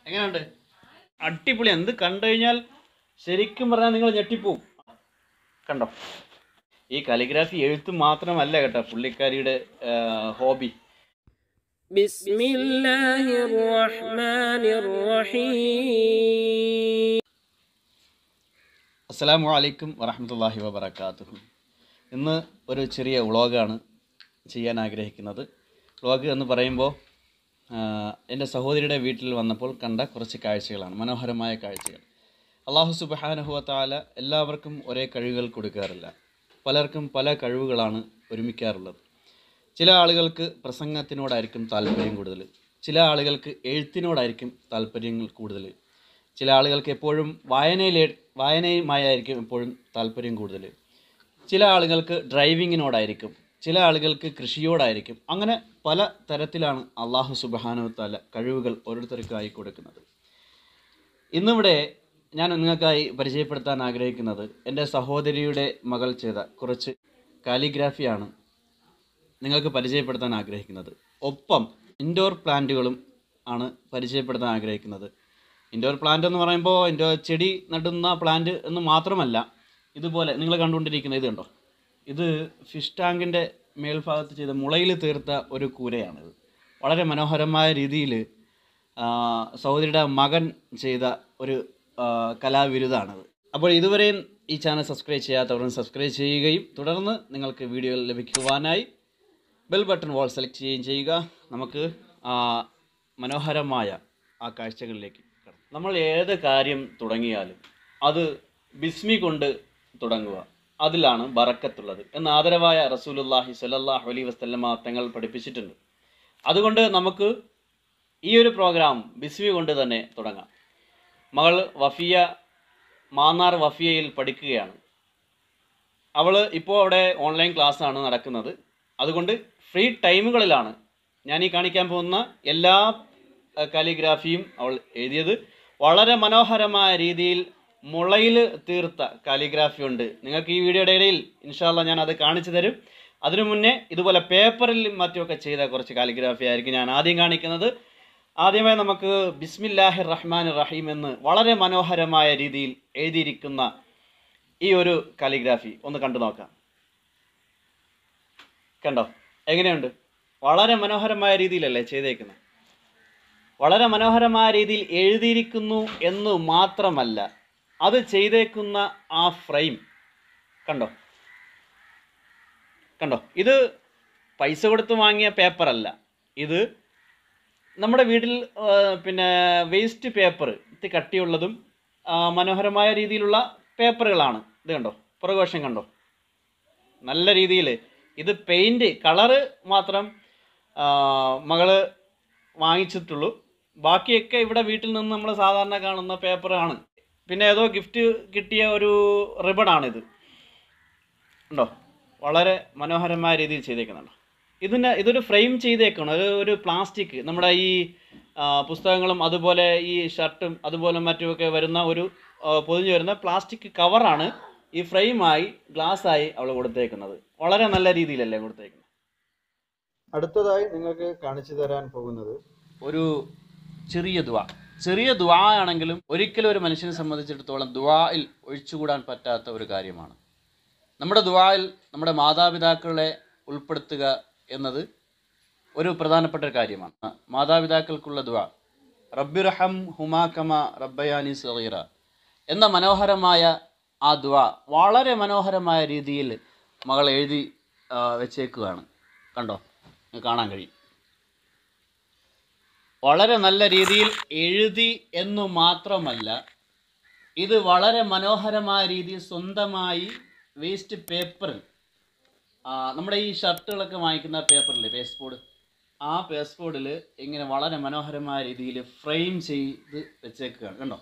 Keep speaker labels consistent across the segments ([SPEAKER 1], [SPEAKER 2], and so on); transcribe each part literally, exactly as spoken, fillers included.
[SPEAKER 1] എങ്ങനെയുണ്ട്? അടിപൊളി. എന്ത് കണ്ടു കഴിഞ്ഞാൽ ശരിക്കും പറഞ്ഞാൽ നിങ്ങൾ ഞെട്ടിപ്പോവും. കണ്ടോ, ഈ കാലിഗ്രാഫി എഴുത്ത് മാത്രമല്ല കേട്ടോ പുള്ളിക്കാരിയുടെ ഹോബി.
[SPEAKER 2] ബിസ്മില്ലാഹിർ റഹ്മാനിർ റഹീം.
[SPEAKER 1] അസ്സലാമു അലൈക്കും വറഹ്മത്തുള്ളാഹി വബറകാതുഹു. ഇന്ന് ഒരു ചെറിയ വ്ളോഗാണ് ചെയ്യാൻ ആഗ്രഹിക്കുന്നത്. വ്ളോഗ് എന്ന് പറയുമ്പോൾ എൻ്റെ സഹോദരിയുടെ വീട്ടിൽ വന്നപ്പോൾ കണ്ട കുറച്ച് കാഴ്ചകളാണ്, മനോഹരമായ കാഴ്ചകൾ. അല്ലാഹു സുബ്ഹാനഹു വ തആല എല്ലാവർക്കും ഒരേ കഴിവുകൾ കൊടുക്കാറില്ല. പലർക്കും പല കഴിവുകളാണ് ഒരുമിക്കാറുള്ളത്. ചില ആളുകൾക്ക് പ്രസംഗത്തിനോടായിരിക്കും താല്പര്യം കൂടുതൽ, ചില ആളുകൾക്ക് എഴുത്തിനോടായിരിക്കും താല്പര്യങ്ങൾ കൂടുതൽ, ചില ആളുകൾക്ക് എപ്പോഴും വായനയിലെ വായനയുമായിരിക്കും എപ്പോഴും താല്പര്യം കൂടുതൽ, ചില ആളുകൾക്ക് ഡ്രൈവിങ്ങിനോടായിരിക്കും, ചില ആളുകൾക്ക് കൃഷിയോടായിരിക്കും. അങ്ങനെ പല തരത്തിലാണ് അല്ലാഹു സുബ്ഹാനഹു വ തആല കഴിവുകൾ ഓരോരുത്തർക്കായി കൊടുക്കുന്നത്. ഇന്നിവിടെ ഞാൻ നിങ്ങൾക്കായി പരിചയപ്പെടുത്താൻ ആഗ്രഹിക്കുന്നത് എൻ്റെ സഹോദരിയുടെ മകൾ ചെയ്ത കുറച്ച് കാലിഗ്രാഫിയാണ് നിങ്ങൾക്ക് പരിചയപ്പെടുത്താൻ ആഗ്രഹിക്കുന്നത്. ഒപ്പം ഇൻഡോർ പ്ലാന്റുകളും ആണ് പരിചയപ്പെടുത്താൻ ആഗ്രഹിക്കുന്നത്. ഇൻഡോർ പ്ലാന്റ് എന്ന് പറയുമ്പോൾ ഇൻഡോർ ചെടി നടുന്ന പ്ലാന്റ് എന്ന് മാത്രമല്ല, ഇതുപോലെ നിങ്ങൾ കണ്ടുകൊണ്ടിരിക്കുന്ന ഇത് കണ്ടോ, ഇത് ഫിഷ് ടാങ്കിൻ്റെ മേൽഭാഗത്ത് ചെയ്ത മുളയിൽ തീർത്ത ഒരു കൂരയാണിത്. വളരെ മനോഹരമായ രീതിയിൽ സഹോദരിയുടെ മകൻ ചെയ്ത ഒരു കലാവിരുതാണിത്. അപ്പോൾ ഇതുവരെയും ഈ ചാനൽ സബ്സ്ക്രൈബ് ചെയ്യാത്തവരും സബ്സ്ക്രൈബ് ചെയ്യുകയും തുടർന്ന് നിങ്ങൾക്ക് വീഡിയോകൾ ലഭിക്കുവാനായി ബെൽ ബട്ടൺ വാൾ സെലക്ട് ചെയ്യുകയും ചെയ്യുക. നമുക്ക് മനോഹരമായ ആ കാഴ്ചകളിലേക്ക് കടക്കാം. നമ്മൾ ഏത് കാര്യം തുടങ്ങിയാലും അത് ബിസ്മി കൊണ്ട് തുടങ്ങുക, അതിലാണ് ബറക്കത്തുള്ളത് എന്ന് ആദരവായ റസൂലുള്ളാഹി സ്വല്ലല്ലാഹു അലൈഹി വസല്ലമ തങ്ങൾ പഠിപ്പിച്ചിട്ടുണ്ട്. അതുകൊണ്ട് നമുക്ക് ഈ ഒരു പ്രോഗ്രാം ബിസ്മി കൊണ്ട് തന്നെ തുടങ്ങാം. മകൾ വഫിയ മാന്നാർ വഫിയയിൽ പഠിക്കുകയാണ്. അവൾ ഇപ്പോൾ അവിടെ ഓൺലൈൻ ക്ലാസ്സാണ് നടക്കുന്നത്. അതുകൊണ്ട് ഫ്രീ ടൈമുകളിലാണ് ഞാൻ ഈ കാണിക്കാൻ പോകുന്ന എല്ലാ കാലിഗ്രാഫിയും അവൾ എഴുതിയത്. വളരെ മനോഹരമായ രീതിയിൽ മുളയിൽ തീർത്ത കാലിഗ്രാഫി ഉണ്ട്. നിങ്ങൾക്ക് ഈ വീഡിയോയുടെ ഇടയിൽ ഇൻഷാ അല്ലാഹ് ഞാൻ അത് കാണിച്ചു തരും. അതിനു മുന്നേ ഇതുപോലെ പേപ്പറിൽ മറ്റുമൊക്കെ ചെയ്ത കുറച്ച് കാലിഗ്രാഫി ആയിരിക്കും ഞാൻ ആദ്യം കാണിക്കുന്നത്. ആദ്യമായി നമുക്ക് ബിസ്മില്ലാഹിർ റഹ്മാനിർ റഹീം എന്ന് വളരെ മനോഹരമായ രീതിയിൽ എഴുതിയിരിക്കുന്ന ഈ ഒരു കാലിഗ്രാഫി ഒന്ന് കണ്ടു നോക്കാം. കണ്ടോ എങ്ങനെയുണ്ട്? വളരെ മനോഹരമായ രീതിയിലല്ലേ ചെയ്തേക്കുന്നത്. വളരെ മനോഹരമായ രീതിയിൽ എഴുതിയിരിക്കുന്നു എന്ന് മാത്രമല്ല, അത് ചെയ്തേക്കുന്ന ആ ഫ്രെയിം കണ്ടോ കണ്ടോ ഇത് പൈസ കൊടുത്ത് വാങ്ങിയ പേപ്പറല്ല. ഇത് നമ്മുടെ വീട്ടിൽ പിന്നെ വേസ്റ്റ് പേപ്പർ, ഇത് കട്ടിയുള്ളതും മനോഹരമായ രീതിയിലുള്ള പേപ്പറുകളാണ്. ഇത് കണ്ടോ, പുറകുവശം കണ്ടോ, നല്ല രീതിയിൽ. ഇത് പെയിൻറ്റ് കളറ് മാത്രം മകള് വാങ്ങിച്ചിട്ടുള്ളൂ. ബാക്കിയൊക്കെ ഇവിടെ വീട്ടിൽ നിന്ന് നമ്മൾ സാധാരണ കാണുന്ന പേപ്പറാണ്. പിന്നെ ഏതോ ഗിഫ്റ്റ് കിട്ടിയ ഒരു റിബണാണിത്. ഉണ്ടോ, വളരെ മനോഹരമായ രീതിയിൽ ചെയ്തേക്കുന്നുണ്ടോ. ഇതിന് ഇതൊരു ഫ്രെയിം ചെയ്തേക്കണം. ഒരു ഒരു പ്ലാസ്റ്റിക്, നമ്മുടെ ഈ പുസ്തകങ്ങളും അതുപോലെ ഈ ഷർട്ടും അതുപോലെ മറ്റുമൊക്കെ വരുന്ന ഒരു പൊതിഞ്ഞു വരുന്ന പ്ലാസ്റ്റിക് കവറാണ് ഈ ഫ്രെയിമായി ഗ്ലാസ്സായി അവൾ കൊടുത്തേക്കുന്നത്. വളരെ നല്ല രീതിയിലല്ലേ കൊടുത്തേക്കുന്നത്.
[SPEAKER 3] അടുത്തതായി നിങ്ങൾക്ക് കാണിച്ചു തരാൻ പോകുന്നത്
[SPEAKER 1] ഒരു ചെറിയ ദുആ. ചെറിയ ദുആ ആണെങ്കിലും ഒരിക്കലും ഒരു മനുഷ്യനെ സംബന്ധിച്ചിടത്തോളം ദുആയിൽ ഒഴിച്ചുകൂടാൻ പറ്റാത്ത ഒരു കാര്യമാണ്. നമ്മുടെ ദുആയിൽ നമ്മുടെ മാതാപിതാക്കളെ ഉൾപ്പെടുത്തുക എന്നത് ഒരു പ്രധാനപ്പെട്ട ഒരു കാര്യമാണ്. മാതാപിതാക്കൾക്കുള്ള ദുആ, റബ്ബിർഹം ഹുമാ കമാ റബ്ബയാനി സഗീറ എന്ന മനോഹരമായ ആ ദുആ വളരെ മനോഹരമായ രീതിയിൽ മകൾ എഴുതി വെച്ചേക്കുകയാണ്. കണ്ടോ, കാണാൻ കഴിയും. വളരെ നല്ല രീതിയിൽ എഴുതി എന്നു മാത്രമല്ല, ഇത് വളരെ മനോഹരമായ രീതിയിൽ സ്വന്തമായി വേസ്റ്റ് പേപ്പറിൽ, നമ്മുടെ ഈ ഷർട്ടുകളൊക്കെ വാങ്ങിക്കുന്ന പേപ്പറില്ലേ, പേസ്റ്റ് ബോർഡ്, ആ പേസ്റ്റ് ബോർഡിൽ ഇങ്ങനെ വളരെ മനോഹരമായ രീതിയിൽ ഫ്രെയിം ചെയ്ത് വെച്ചേക്കുകയാണ്. കണ്ടോ,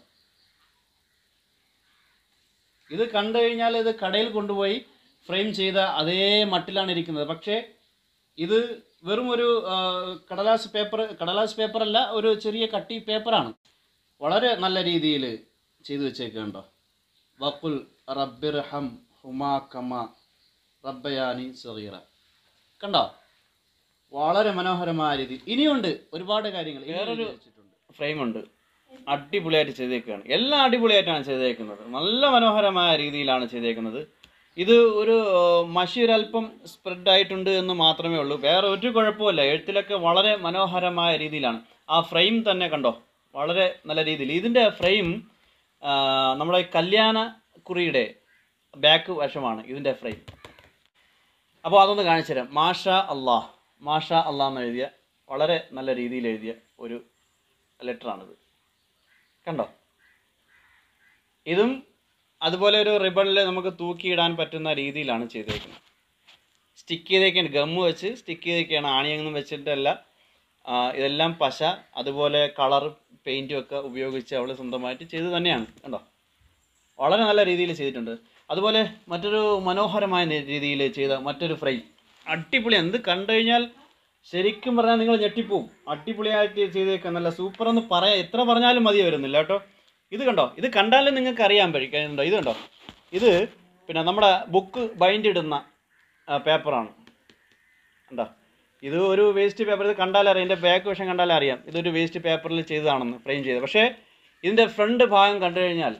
[SPEAKER 1] ഇത് കണ്ടു കഴിഞ്ഞാൽ ഇത് കടയിൽ കൊണ്ടുപോയി ഫ്രെയിം ചെയ്ത അതേ മട്ടിലാണ് ഇരിക്കുന്നത്. പക്ഷേ ഇത് വെറും ഒരു കടലാസ് പേപ്പർ, കടലാസ് പേപ്പറല്ല, ഒരു ചെറിയ കട്ടി പേപ്പറാണ്. വളരെ നല്ല രീതിയിൽ ചെയ്തു വെച്ചേക്കുണ്ടോ. വഖുൽ റബ്ബിർഹം ഹുമാ കമാ റബ്ബയാനി സഗീറ. കണ്ടോ, വളരെ മനോഹരമായ രീതിയിൽ. ഇനിയുണ്ട് ഒരുപാട് കാര്യങ്ങൾ. വേറൊരു ഫ്രെയിമുണ്ട്, അടിപൊളിയായിട്ട് ചെയ്തേക്കുകയാണ്. എല്ലാം അടിപൊളിയായിട്ടാണ് ചെയ്തേക്കുന്നത്. നല്ല മനോഹരമായ രീതിയിലാണ് ചെയ്തേക്കുന്നത്. ഇത് ഒരു മഷി ഒരല്പം സ്പ്രെഡ് ആയിട്ടുണ്ട് എന്ന് മാത്രമേ ഉള്ളൂ, വേറെ ഒരു കുഴപ്പമില്ല. എഴുത്തിലൊക്കെ വളരെ മനോഹരമായ രീതിയിലാണ്. ആ ഫ്രെയിം തന്നെ കണ്ടോ, വളരെ നല്ല രീതിയിൽ. ഇതിൻ്റെ ഫ്രെയിം നമ്മുടെ കല്യാണ കുറിയുടെ ബാക്ക് വശമാണ് ഇതിൻ്റെ ഫ്രെയിം. അപ്പോൾ അതൊന്ന് കാണിച്ചു തരാം. മാഷാ അള്ളാഹ്, മാഷാ അള്ളാഹ് എന്ന് എഴുതിയ വളരെ നല്ല രീതിയിൽ എഴുതിയ ഒരു ലെറ്ററാണിത്. കണ്ടോ? ഇതും അതുപോലെ ഒരു റിബണിൽ നമുക്ക് തൂക്കിയിടാൻ പറ്റുന്ന രീതിയിലാണ് ചെയ്തേക്കുന്നത്. സ്റ്റിക്ക് ചെയ്തേക്കാണ്, ഗമ്മ് വെച്ച് സ്റ്റിക്ക് ചെയ്തേക്കാണ്, ആണിയൊന്നും വെച്ചിട്ടല്ല. ഇതെല്ലാം പശ അതുപോലെ കളർ പെയിൻറ്റും ഒക്കെ ഉപയോഗിച്ച് അവൾ സ്വന്തമായിട്ട് ചെയ്ത് തന്നെയാണ്. കണ്ടോ? വളരെ നല്ല രീതിയിൽ ചെയ്തിട്ടുണ്ട്. അതുപോലെ മറ്റൊരു മനോഹരമായ രീതിയിൽ ചെയ്ത മറ്റൊരു ഫ്രെയിം അടിപൊളി. എന്ത് കണ്ടു കഴിഞ്ഞാൽ ശരിക്കും പറഞ്ഞാൽ നിങ്ങൾ ഞെട്ടിപ്പോവും. അടിപൊളിയായിട്ട് ചെയ്തേക്കാം, നല്ല സൂപ്പർ എന്ന് പറയാം, എത്ര പറഞ്ഞാലും മതി വരുന്നില്ല കേട്ടോ. ഇത് കണ്ടോ, ഇത് കണ്ടാലും നിങ്ങൾക്ക് അറിയാൻ പറ്റുന്നുണ്ടോ? ഇത് കണ്ടോ, ഇത് പിന്നെ നമ്മുടെ ബുക്ക് ബൈൻഡ് ഇടുന്ന പേപ്പറാണ്. കണ്ടോ, ഇത് ഒരു വേസ്റ്റ് പേപ്പർ. ഇത് കണ്ടാലറിയാം, ഇതിൻ്റെ ബാക്ക് വശം കണ്ടാലറിയാം ഇതൊരു വേസ്റ്റ് പേപ്പറിൽ ചെയ്തതാണെന്ന്, ഫ്രെയിം ചെയ്ത്. പക്ഷേ ഇതിൻ്റെ ഫ്രണ്ട് ഭാഗം കണ്ടു കഴിഞ്ഞാൽ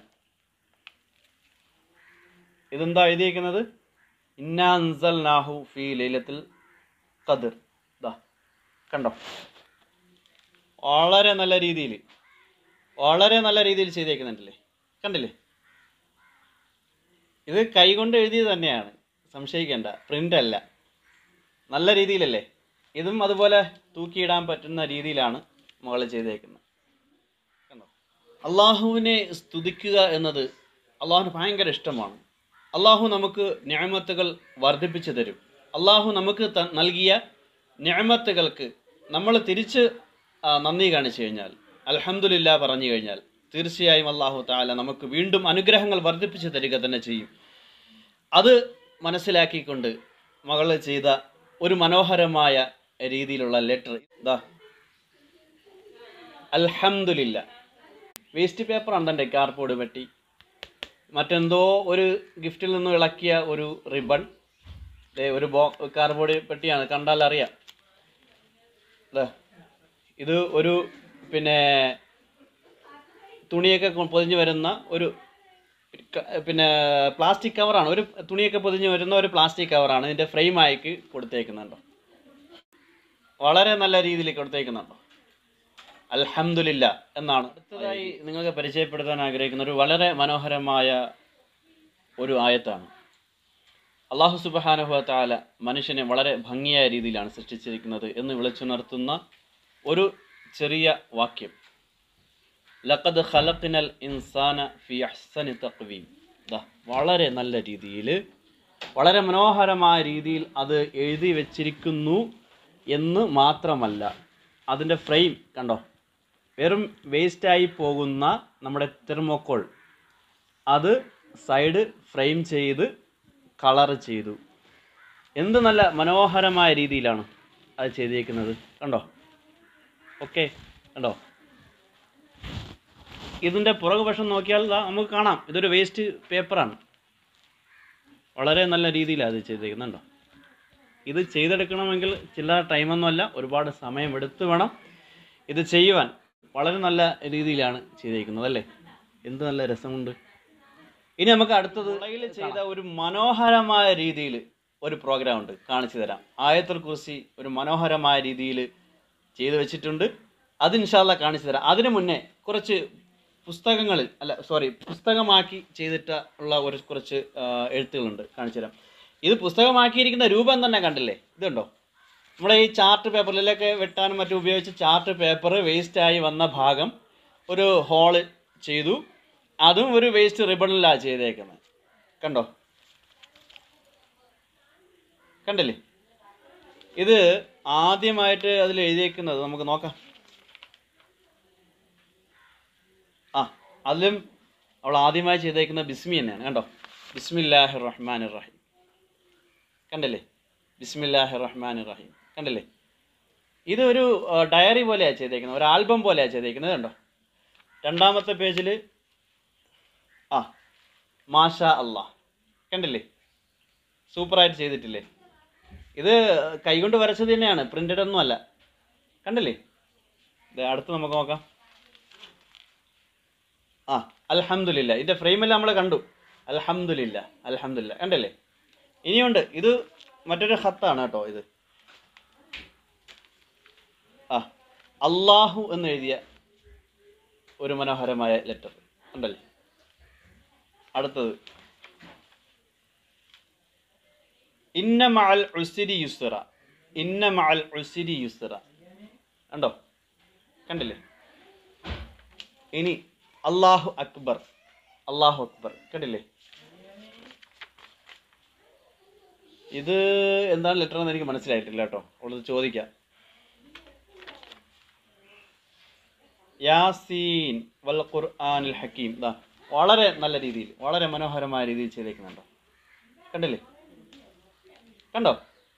[SPEAKER 1] ഇതെന്താ എഴുതിയിരിക്കുന്നത്? ഇന്നാ അൻസൽനാഹു ഫീ ലൈലത്തുൽ ഖദ്ർ. ദാ കണ്ടോ, വളരെ നല്ല രീതിയിൽ വളരെ നല്ല രീതിയിൽ ചെയ്തേക്കുന്നുണ്ടല്ലേ, കണ്ടില്ലേ? ഇത് കൈകൊണ്ട് എഴുതിയത് തന്നെയാണ്, സംശയിക്കേണ്ട, പ്രിൻ്റ് അല്ല. നല്ല രീതിയിലല്ലേ? ഇതും അതുപോലെ തൂക്കിയിടാൻ പറ്റുന്ന രീതിയിലാണ് മകൾ ചെയ്തേക്കുന്നത്. കണ്ടോ? അള്ളാഹുവിനെ സ്തുതിക്കുക എന്നത് അള്ളാഹുവിന് ഭയങ്കര ഇഷ്ടമാണ്. അള്ളാഹു നമുക്ക് നിഅമത്തുകൾ വർദ്ധിപ്പിച്ചു തരും. അള്ളാഹു നമുക്ക് നൽകിയ നിഅമത്തുകൾക്ക് നമ്മൾ തിരിച്ച് നന്ദി കാണിച്ചു കഴിഞ്ഞാൽ, അൽഹംദുലില്ലാ പറഞ്ഞു കഴിഞ്ഞാൽ, തീർച്ചയായും അള്ളാഹു തആല നമുക്ക് വീണ്ടും അനുഗ്രഹങ്ങൾ വർദ്ധിപ്പിച്ചു തരിക തന്നെ ചെയ്യും. അത് മനസ്സിലാക്കിക്കൊണ്ട് മകൾ ചെയ്ത ഒരു മനോഹരമായ രീതിയിലുള്ള ലെറ്റർ ഇതാ. അൽഹംദുലില്ലാ. വേസ്റ്റ് പേപ്പർ ഉണ്ടെൻ്റെ കാർഡ്ബോർഡ് പെട്ടി, മറ്റെന്തോ ഒരു ഗിഫ്റ്റിൽ നിന്ന് ഇളക്കിയ ഒരു റിബൺ, ഒരു ബോ കാർഡ്ബോർഡ് പെട്ടിയാണ്, കണ്ടാൽ അറിയാം. ഇത് ഒരു പിന്നെ തുണിയൊക്കെ പൊതിഞ്ഞ് വരുന്ന ഒരു പിന്നെ പ്ലാസ്റ്റിക് കവറാണ്. ഒരു തുണിയൊക്കെ പൊതിഞ്ഞ് വരുന്ന ഒരു പ്ലാസ്റ്റിക് കവറാണ് ഇതിൻ്റെ ഫ്രെയിമായിക്ക് കൊടുത്തേക്കുന്നുണ്ടോ. വളരെ നല്ല രീതിയിൽ കൊടുത്തേക്കുന്നുണ്ടോ. അൽഹംദുലില്ലാ എന്നാണ്. അടുത്തതായി നിങ്ങൾക്ക് പരിചയപ്പെടുത്താൻ ആഗ്രഹിക്കുന്ന ഒരു വളരെ മനോഹരമായ ഒരു ആയത്താണ്. അല്ലാഹു സുബ്ഹാനഹു വ തആല മനുഷ്യനെ വളരെ ഭംഗിയായ രീതിയിലാണ് സൃഷ്ടിച്ചിരിക്കുന്നത് എന്ന് വിളിച്ചുണർത്തുന്ന ഒരു ചെറിയ വാക്യം. ലഖദ് ഖലഖ്നൽ ഇൻസാന ഫി അഹ്സനി തഖ്വീം. ദാ വളരെ നല്ല രീതിയിൽ, വളരെ മനോഹരമായ രീതിയിൽ അത് എഴുതി വെച്ചിരിക്കുന്നു എന്ന് മാത്രമല്ല, അതിൻ്റെ ഫ്രെയിം കണ്ടോ, വെറും വേസ്റ്റായി പോകുന്ന നമ്മുടെ തെർമോക്കോൾ അത് സൈഡ് ഫ്രെയിം ചെയ്ത് കളർ ചെയ്തു. എന്ത് നല്ല മനോഹരമായ രീതിയിലാണ് അത് ചെയ്തിരിക്കുന്നത്. കണ്ടോ? ഓക്കെ, കണ്ടോ? ഇതിൻ്റെ പുറകുവശം നോക്കിയാൽ നമുക്ക് കാണാം ഇതൊരു വേസ്റ്റ് പേപ്പറാണ്. വളരെ നല്ല രീതിയിലാണ് അത് ചെയ്തിരിക്കുന്നുണ്ടോ. ഇത് ചെയ്തെടുക്കണമെങ്കിൽ ചില ടൈമൊന്നുമല്ല, ഒരുപാട് സമയമെടുത്ത് വേണം ഇത് ചെയ്യുവാൻ. വളരെ നല്ല രീതിയിലാണ് ചെയ്തിരിക്കുന്നത് അല്ലേ? എന്ത് നല്ല രസമുണ്ട്. ഇനി നമുക്ക് അടുത്തത് ഇടയിൽ ചെയ്ത ഒരു മനോഹരമായ രീതിയിൽ ഒരു പ്രോഗ്രാം ഉണ്ട്, കാണിച്ചു തരാം. ആയത്തുൽ കുർസി ഒരു മനോഹരമായ രീതിയിൽ ചെയ്തു വെച്ചിട്ടുണ്ട്. അത് ഇൻഷാ അല്ലാഹ് കാണിച്ചു തരാം. അതിനു മുന്നേ കുറച്ച് പുസ്തകങ്ങളിൽ അല്ല സോറി പുസ്തകമാക്കി ചെയ്തിട്ട് ഉള്ള ഒരു കുറച്ച് എഴുത്തുകളുണ്ട്, കാണിച്ചു തരാം. ഇത് പുസ്തകമാക്കിയിരിക്കുന്ന രൂപം തന്നെ കണ്ടില്ലേ? ഇതുണ്ടോ, നമ്മുടെ ഈ ചാർട്ട് പേപ്പറിലൊക്കെ വെട്ടാനും മറ്റും ഉപയോഗിച്ച് ചാർട്ട് പേപ്പർ വേസ്റ്റായി വന്ന ഭാഗം ഒരു ഹോള് ചെയ്തു. അതും ഒരു വേസ്റ്റ് റിബണിലാണ് ചെയ്തേക്കുന്നത്. കണ്ടോ? കണ്ടില്ലേ? ഇത് ആദ്യമായിട്ട് അതിൽ എഴുതിയേക്കുന്നത് നമുക്ക് നോക്കാം. ആ അതിലും അവൾ ആദ്യമായി ചെയ്തേക്കുന്ന ബിസ്മി തന്നെയാണ്. കണ്ടോ? ബിസ്മില്ലാഹിർ റഹ്മാനിർ റഹീം. കണ്ടില്ലേ? ബിസ്മില്ലാഹിർ റഹ്മാനിർ റഹീം. കണ്ടില്ലേ? ഇതൊരു ഡയറി പോലെയാണ് ചെയ്തേക്കുന്നത്, ഒരു ആൽബം പോലെയാണ് ചെയ്തേക്കുന്നത്. കണ്ടോ? രണ്ടാമത്തെ പേജിൽ ആ മാഷാ അല്ലാഹ്. കണ്ടില്ലേ? സൂപ്പറായിട്ട് ചെയ്തിട്ടില്ലേ? ഇത് കൈകൊണ്ട് വരച്ചത് തന്നെയാണ്, പ്രിൻ്റഡ് ഒന്നും അല്ല. കണ്ടില്ലേ? ഇത് അടുത്ത് നമുക്ക് നോക്കാം. ആ അൽഹംദുലില്ല. ഇതിൻ്റെ ഫ്രെയിമെല്ലാം നമ്മൾ കണ്ടു. അൽഹംദുലില്ല അൽഹംദുലില്ല കണ്ടല്ലേ. ഇനിയുണ്ട്, ഇത് മറ്റൊരു ഹത്താണ് കേട്ടോ. ഇത് ആ അള്ളാഹു എന്ന് എഴുതിയ ഒരു മനോഹരമായ ലെറ്റർ ഉണ്ടല്ലേ. അടുത്തത് ഇന്ന മഅൽ ഉസ്രി യുസ്റ, ഇന്ന മഅൽ ഉസ്രി യുസ്റ കണ്ടോ, കണ്ടില്ലേ. ഇനി അല്ലാഹു അക്ബർ, അല്ലാഹു അക്ബർ കണ്ടില്ലേ. ഇത് എന്താണ് ലെറ്റർ എന്ന് എനിക്ക് മനസ്സിലായിട്ടില്ല കേട്ടോ, ഉള്ളത് ചോദിക്കാം. യാസീൻ വൽ ഖുർആനിൽ ഹക്കീം. ദാ വളരെ നല്ല രീതിയിൽ, വളരെ മനോഹരമായ രീതിയിൽ ചെയ്തേക്കുന്നുണ്ടോ, കണ്ടില്ലേ, കണ്ടോ.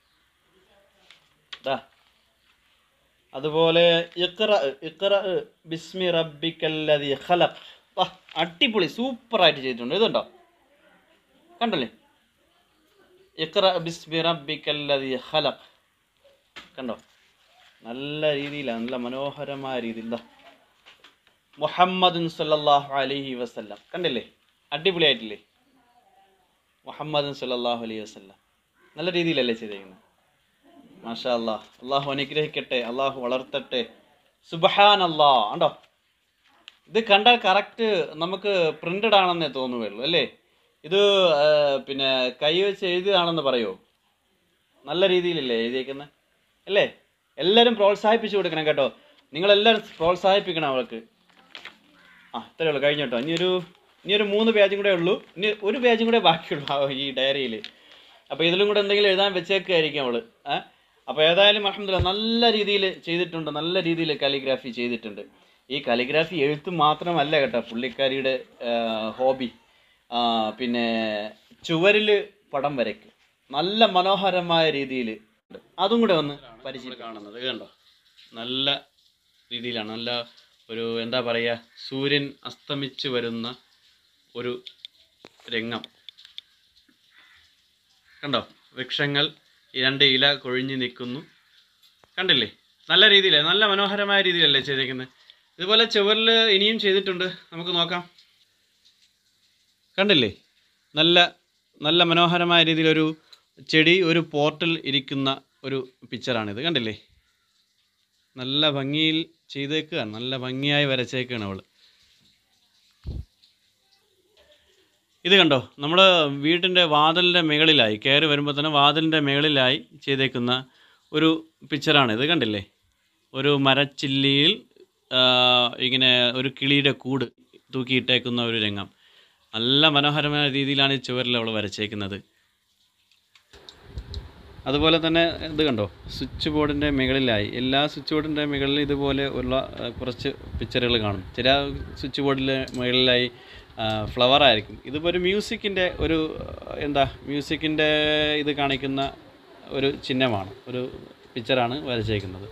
[SPEAKER 1] ദാ അതുപോലെ ഇഖ്റ ഇഖ്റ ബിസ്മി റബ്ബിക്കല്ലദീ ഖലഖ്. വാ അടിപൊളി സൂപ്പറായിട്ട് ചെയ്തിട്ടുണ്ട്. ഇതുണ്ടോ, കണ്ടല്ലേ. ഇഖ്റ ബിസ്മി റബ്ബിക്കല്ലദീ ഖലഖ് കണ്ടോ, നല്ല രീതിയിലാണ്, നല്ല മനോഹരമായ രീതിയിൽ. ദാ മുഹമ്മദുൻ സല്ലല്ലാഹു അലൈഹി വസല്ലം കണ്ടില്ലേ, അടിപൊളിയായിട്ടില്ലേ. മുഹമ്മദുൻ സല്ലല്ലാഹു അലൈഹി വസല്ലം നല്ല രീതിയിലല്ലേ ചെയ്തേക്കുന്നത്. മാഷാ അല്ലാഹ്. അള്ളാഹു അനുഗ്രഹിക്കട്ടെ, അള്ളാഹു വളർത്തട്ടെ. സുബ്ഹാനല്ലാഹ് ഉണ്ടോ. ഇത് കണ്ടാൽ കറക്റ്റ് നമുക്ക് പ്രിന്റഡ് ആണെന്നേ തോന്നുകയുള്ളൂ അല്ലേ. ഇത് പിന്നെ കൈ വെച്ച് എഴുതിയതാണെന്ന് പറയുമോ. നല്ല രീതിയിലല്ലേ എഴുതിയേക്കുന്നത് അല്ലേ. എല്ലാവരും പ്രോത്സാഹിപ്പിച്ചു കൊടുക്കണം കേട്ടോ, നിങ്ങളെല്ലാവരും പ്രോത്സാഹിപ്പിക്കണം അവൾക്ക്. ആ ഇത്രയേ ഉള്ളൂ, കഴിഞ്ഞു കേട്ടോ. ഇനിയൊരു ഇനിയൊരു മൂന്ന് പേജും കൂടെ ഉള്ളൂ, ഇനി ഒരു പേജും കൂടെ ബാക്കിയുള്ളൂ ഈ ഡയറിയിൽ. അപ്പോൾ ഇതിലും കൂടെ എന്തെങ്കിലും എഴുതാൻ വെച്ചേക്കായിരിക്കും അവൾ. ഏഹ് അപ്പോൾ ഏതായാലും അൽഹംദുലില്ലാഹ് നല്ല രീതിയിൽ ചെയ്തിട്ടുണ്ട്, നല്ല രീതിയിൽ കാലിഗ്രാഫി ചെയ്തിട്ടുണ്ട്. ഈ കാലിഗ്രാഫി എഴുത്ത് മാത്രമല്ല കേട്ടോ പുള്ളിക്കാരിയുടെ ഹോബി. പിന്നെ ചുവരിൽ പടം വരയ്ക്കും നല്ല മനോഹരമായ രീതിയിൽ. അതും കൂടെ ഒന്ന് പരിചയം കാണുന്നത് കണ്ടോ, നല്ല രീതിയിലാണ്. നല്ല ഒരു എന്താ പറയുക, സൂര്യൻ അസ്തമിച്ച് വരുന്ന ഒരു രംഗം കണ്ടോ. വൃക്ഷങ്ങൾ രണ്ട് ഇല കൊഴിഞ്ഞ് നിൽക്കുന്നു കണ്ടില്ലേ. നല്ല രീതിയിൽ, നല്ല മനോഹരമായ രീതിയിലല്ലേ ചെയ്തേക്കുന്നത്. ഇതുപോലെ ചുവരിൽ ഇനിയും ചെയ്തിട്ടുണ്ട്, നമുക്ക് നോക്കാം. കണ്ടില്ലേ, നല്ല നല്ല മനോഹരമായ രീതിയിലൊരു ചെടി ഒരു പോർട്ടിൽ ഇരിക്കുന്ന ഒരു പിക്ചറാണിത്. കണ്ടില്ലേ, നല്ല ഭംഗിയിൽ ചെയ്തേക്കുകയാണ്, നല്ല ഭംഗിയായി വരച്ചേക്കുകയാണ് അവൾ. ഇത് കണ്ടോ, നമ്മൾ വീട്ടിൻ്റെ വാതിലിൻ്റെ മുകളിലായി കയറി വരുമ്പോൾ തന്നെ വാതിലിൻ്റെ മുകളിലായി ചെയ്തേക്കുന്ന ഒരു പിക്ചറാണിത്. കണ്ടില്ലേ, ഒരു മരച്ചില്ലിയിൽ ഇങ്ങനെ ഒരു കിളിയുടെ കൂട് തൂക്കിയിട്ടേക്കുന്ന ഒരു രംഗം. നല്ല മനോഹരമായ രീതിയിലാണ് ഈ ചുവരിൽ അവൾ വരച്ചേക്കുന്നത്. അതുപോലെ തന്നെ ഇത് കണ്ടോ, സ്വിച്ച് ബോർഡിൻ്റെ മുകളിലായി, എല്ലാ സ്വിച്ച് ബോർഡിൻ്റെ മുകളിൽ ഇതുപോലെ ഉള്ള കുറച്ച് പിക്ചറുകൾ കാണും. ചില സ്വിച്ച് ബോർഡിൻ്റെ മുകളിലായി ഫ്ലവർ ആയിരിക്കും. ഇതിപ്പോൾ ഒരു മ്യൂസിക്കിൻ്റെ ഒരു എന്താ മ്യൂസിക്കിൻ്റെ ഇത് കാണിക്കുന്ന ഒരു ചിഹ്നമാണ്, ഒരു പിക്ചറാണ് വരച്ചേക്കുന്നത്.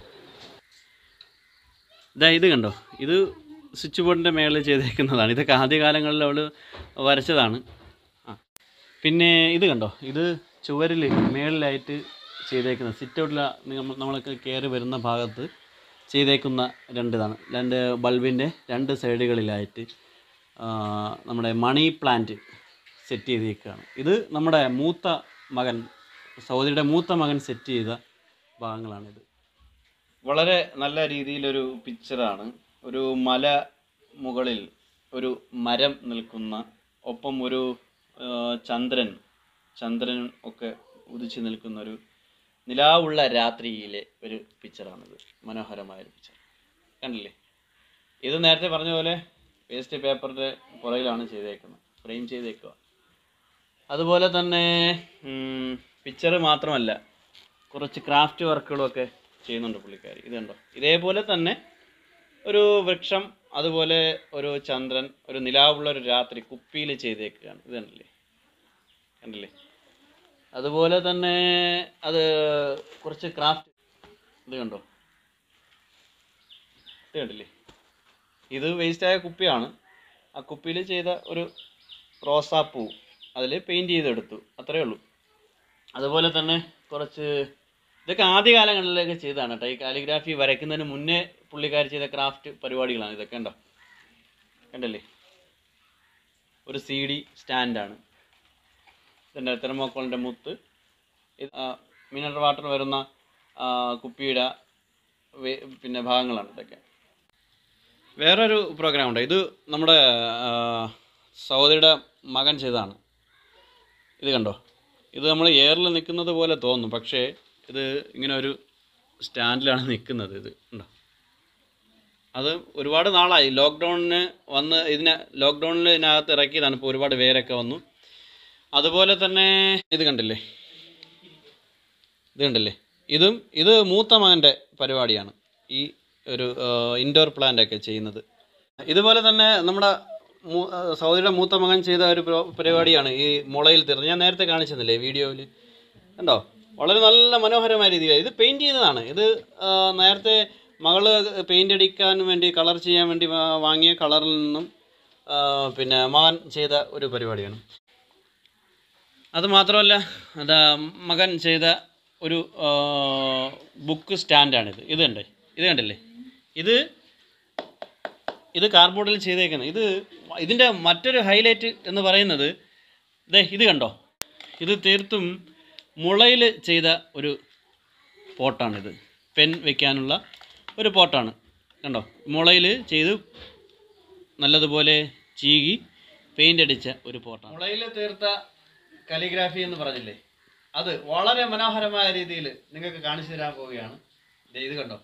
[SPEAKER 1] ഇതാ ഇത് കണ്ടോ, ഇത് സ്വിച്ച് ബോർഡിൻ്റെ മേളിൽ ചെയ്തേക്കുന്നതാണ്. ഇതൊക്കെ ആദ്യകാലങ്ങളിൽ അവൾ വരച്ചതാണ്. ആ പിന്നെ ഇത് കണ്ടോ, ഇത് ചുവരിൽ മേളിലായിട്ട് ചെയ്തേക്കുന്ന സിറ്റ് ഔട്ടിൽ നമ്മളൊക്കെ കയറി വരുന്ന ഭാഗത്ത് ചെയ്തേക്കുന്ന രണ്ട് ഇതാണ്. രണ്ട് ബൾബിൻ്റെ രണ്ട് സൈഡുകളിലായിട്ട് നമ്മുടെ മണി പ്ലാന്റ് സെറ്റ് ചെയ്തേക്കുകയാണ്. ഇത് നമ്മുടെ മൂത്ത മകൻ, സൗദിയുടെ മൂത്ത മകൻ സെറ്റ് ചെയ്ത ഭാഗങ്ങളാണിത്. വളരെ നല്ല രീതിയിലൊരു പിക്ചറാണ്. ഒരു മല മുകളിൽ ഒരു മരം നിൽക്കുന്ന, ഒപ്പം ഒരു ചന്ദ്രൻ ചന്ദ്രൻ ഒക്കെ ഉദിച്ച് നിൽക്കുന്ന ഒരു നിലാവുള്ള രാത്രിയിലെ ഒരു പിക്ചറാണിത്. മനോഹരമായൊരു പിക്ചർ കണ്ടില്ലേ. ഇത് നേരത്തെ പറഞ്ഞ പോലെ വേസ്റ്റ് പേപ്പറിൻ്റെ പുറകിലാണ് ചെയ്തേക്കുന്നത്, ഫ്രെയിം ചെയ്തേക്കുക. അതുപോലെ തന്നെ പിക്ചർ മാത്രമല്ല, കുറച്ച് ക്രാഫ്റ്റ് വർക്കുകളൊക്കെ ചെയ്യുന്നുണ്ട് പുള്ളിക്കാരി. ഇത് കണ്ടോ, ഇതേപോലെ തന്നെ ഒരു വൃക്ഷം, അതുപോലെ ഒരു ചന്ദ്രൻ, ഒരു നിലാവുള്ള ഒരു രാത്രി കുപ്പിയിൽ ചെയ്തേക്കുകയാണ്. ഇത് കണ്ടില്ലേ, കണ്ടില്ലേ. അതുപോലെ തന്നെ അത് കുറച്ച് ക്രാഫ്റ്റ്, ഇത് കണ്ടോ, ഇത് കണ്ടില്ലേ. ഇത് വേസ്റ്റായ കുപ്പിയാണ്, ആ കുപ്പിയിൽ ചെയ്ത ഒരു റോസാപ്പൂ അതിൽ പെയിൻറ്റ് ചെയ്തെടുത്തു, അത്രയേ ഉള്ളൂ. അതുപോലെ തന്നെ കുറച്ച് ഇതൊക്കെ ആദ്യകാലങ്ങളിലൊക്കെ ചെയ്തതാണ് കേട്ടോ. ഈ കാലിഗ്രാഫി വരയ്ക്കുന്നതിന് മുന്നേ പുള്ളിക്കാർ ചെയ്ത ക്രാഫ്റ്റ് പരിപാടികളാണ് ഇതൊക്കെ. ഉണ്ടോ, കണ്ടല്ലേ. ഒരു സി ഡി സ്റ്റാൻഡാണ്. ഇതിൻ്റെ തെർമോക്കോളിൻ്റെ മുത്ത്, മിനറൽ വാട്ടർ വരുന്ന കുപ്പിയുടെ പിന്നെ ഭാഗങ്ങളാണ് ഇതൊക്കെ. വേറൊരു പ്രോഗ്രാം ഉണ്ട്. ഇത് നമ്മുടെ സഹോദരിയുടെ മകൻ ചെയ്തതാണ്. ഇത് കണ്ടോ, ഇത് നമ്മൾ എയറിൽ നിൽക്കുന്നത് പോലെ തോന്നും, പക്ഷേ ഇത് ഇങ്ങനെ ഒരു സ്റ്റാൻഡിലാണ് നിൽക്കുന്നത്. ഇത് ഉണ്ടോ, അത് ഒരുപാട് നാളായി. ലോക്ക്ഡൗണിന് വന്ന് ഇതിനെ ലോക്ക്ഡൗണിൽ ഇതിനകത്ത് ഇറക്കിയതാണ്. ഇപ്പോൾ ഒരുപാട് പേരൊക്കെ വന്നു. അതുപോലെ തന്നെ ഇത് കണ്ടില്ലേ, ഇത് കണ്ടില്ലേ, ഇതും ഇത് മൂത്ത മകൻ്റെ പരിപാടിയാണ്, ഈ ഒരു ഇൻഡോർ പ്ലാന്റ് ഒക്കെ ചെയ്യുന്നത്. ഇതുപോലെ തന്നെ നമ്മുടെ സഹോദരിയുടെ മൂത്ത മകൻ ചെയ്ത ഒരു പരിപാടിയാണ് ഈ മുളയിൽ തീർന്നത്. ഞാൻ നേരത്തെ കാണിച്ചെന്നില്ലേ വീഡിയോയിൽ, കണ്ടോ, വളരെ നല്ല മനോഹരമായ രീതിയിൽ ഇത് പെയിൻറ്റ് ചെയ്യുന്നതാണ്. ഇത് നേരത്തെ മകള് പെയിൻ്റ് അടിക്കാൻ വേണ്ടി, കളർ ചെയ്യാൻ വേണ്ടി വാങ്ങിയ കളറിൽ നിന്നും പിന്നെ മകൻ ചെയ്ത ഒരു പരിപാടിയാണ്. അതുമാത്രമല്ല, അത് മകൻ ചെയ്ത ഒരു ബുക്ക് സ്റ്റാൻഡാണിത്. ഇത് കണ്ടേ, ഇത് കണ്ടില്ലേ, ഇത് ഇത് കാർഡ്ബോർഡിൽ ചെയ്തേക്കുന്നത്. ഇത് ഇതിൻ്റെ മറ്റൊരു ഹൈലൈറ്റ് എന്ന് പറയുന്നത് ദേ ഇത് കണ്ടോ, ഇത് തീർത്തും മുളയിൽ ചെയ്ത ഒരു പോട്ടാണിത്. പെൻ വയ്ക്കാനുള്ള ഒരു പോട്ടാണ്, കണ്ടോ, മുളയിൽ ചെയ്ത് നല്ലതുപോലെ ചീകി പെയിൻ്റ് അടിച്ച ഒരു പോട്ടാണ്. മുളയിൽ തീർത്ത കലിഗ്രാഫി എന്ന് പറഞ്ഞില്ലേ, അത് വളരെ മനോഹരമായ രീതിയിൽ നിങ്ങൾക്ക് കാണിച്ചു തരാൻ പോവുകയാണ്. ഇത് കണ്ടോ,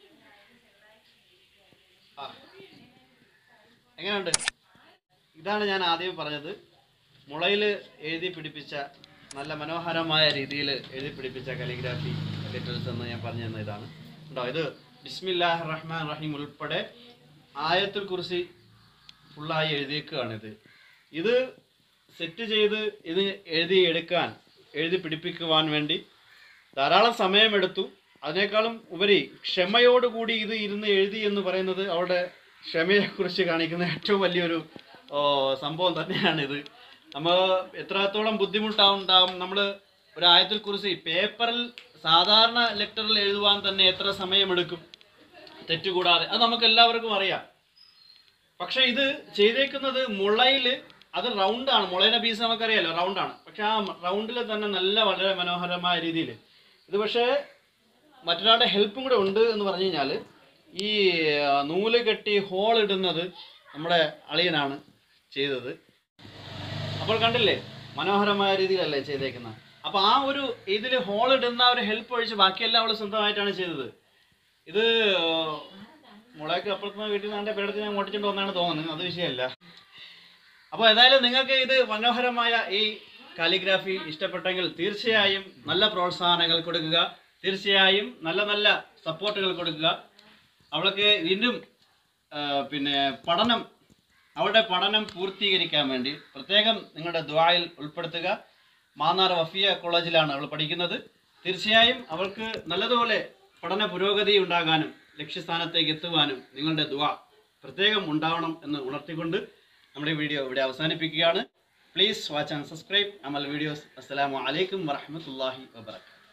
[SPEAKER 1] ആ എങ്ങനെയുണ്ട്? ഇതാണ് ഞാൻ ആദ്യം പറഞ്ഞത്, മുളയിൽ എഴുതി പിടിപ്പിച്ച, നല്ല മനോഹരമായ രീതിയിൽ എഴുതി പിടിപ്പിച്ച കലിഗ്രാഫി ലെറ്റേഴ്സ് എന്ന് ഞാൻ പറഞ്ഞു തന്ന ഇതാണ്. ഉണ്ടോ, ഇത് ബിസ്മില്ലാഹിർ റഹ്മാൻ റഹീം ഉൾപ്പെടെ ആയത്തുൽ കുർസി ഫുള്ളായി എഴുതിയേക്കുകയാണിത്. ഇത് സെറ്റ് ചെയ്ത് ഇത് എഴുതി എടുക്കാൻ, എഴുതി പിടിപ്പിക്കുവാൻ വേണ്ടി ധാരാളം സമയമെടുത്തു. അതിനേക്കാളും ഉപരി ക്ഷമയോടുകൂടി ഇത് ഇരുന്ന് എഴുതി എന്ന് പറയുന്നത് അവരുടെ ക്ഷമയെക്കുറിച്ച് കാണിക്കുന്ന ഏറ്റവും വലിയൊരു സംഭവം തന്നെയാണിത്. നമ്മൾ എത്രത്തോളം ബുദ്ധിമുട്ടാവുണ്ടാവും, നമ്മൾ ഒരു ആയത്തുൽ കുർസി പേപ്പറിൽ സാധാരണ ലെറ്ററിൽ എഴുതുവാൻ തന്നെ എത്ര സമയമെടുക്കും തെറ്റുകൂടാതെ, അത് നമുക്ക് എല്ലാവർക്കും അറിയാം. പക്ഷെ ഇത് ചെയ്തേക്കുന്നത് മുളയിൽ, അത് റൗണ്ടാണ്, മുളയുടെ പീസ് നമുക്കറിയാലോ റൗണ്ടാണ്, പക്ഷെ ആ റൗണ്ടിൽ തന്നെ നല്ല വളരെ മനോഹരമായ രീതിയിൽ ഇത്. പക്ഷേ മറ്റൊരാളുടെ ഹെൽപ്പും കൂടെ ഉണ്ട് എന്ന് പറഞ്ഞു കഴിഞ്ഞാൽ, ഈ നൂല് കെട്ടി ഹോൾ ഇടുന്നത് നമ്മുടെ അളിയനാണ് ചെയ്തത്. അപ്പോൾ കണ്ടില്ലേ, മനോഹരമായ രീതിയിലല്ലേ ചെയ്തേക്കുന്നത്. അപ്പോൾ ആ ഒരു ഇതിൽ ഹോൾ ഇടുന്ന ഒരു ഹെൽപ്പ് ഒഴിച്ച് ബാക്കിയെല്ലാം അവൾ സ്വന്തമായിട്ടാണ് ചെയ്തത്. ഇത് മുളയ്ക്ക് അപ്പുറത്തുനിന്ന് വീട്ടിൽ നിന്ന് എൻ്റെ പേടത്ത് ഞാൻ ഓട്ടിച്ചുകൊണ്ട് വന്നാണ് തോന്നുന്നത്, അത് വിഷയമല്ല. അപ്പോൾ ഏതായാലും നിങ്ങൾക്ക് ഇത് മനോഹരമായ ഈ കാലിഗ്രാഫി ഇഷ്ടപ്പെട്ടെങ്കിൽ തീർച്ചയായും നല്ല പ്രോത്സാഹനങ്ങൾ കൊടുക്കുക, തീർച്ചയായും നല്ല നല്ല സപ്പോർട്ടുകൾ കൊടുക്കുക. അവൾക്ക് വീണ്ടും പിന്നെ പഠനം, അവളുടെ പഠനം പൂർത്തീകരിക്കാൻ വേണ്ടി പ്രത്യേകം നിങ്ങളുടെ ദുആയിൽ ഉൾപ്പെടുത്തുക. മാന്നാർ വഫിയ കോളേജിലാണ് അവൾ പഠിക്കുന്നത്. തീർച്ചയായും അവൾക്ക് നല്ലതുപോലെ പഠന പുരോഗതി ഉണ്ടാകാനും ലക്ഷ്യസ്ഥാനത്തേക്ക് എത്തുവാനും നിങ്ങളുടെ ദുആ പ്രത്യേകം ഉണ്ടാവണം എന്ന് ഉണർത്തിക്കൊണ്ട് നമ്മുടെ വീഡിയോ ഇവിടെ അവസാനിപ്പിക്കുകയാണ്. Please watch and subscribe Amal videos. അസ്സലാമു അലൈക്കും വറഹ്മത്തുള്ളാഹി വബറകാതുഹു.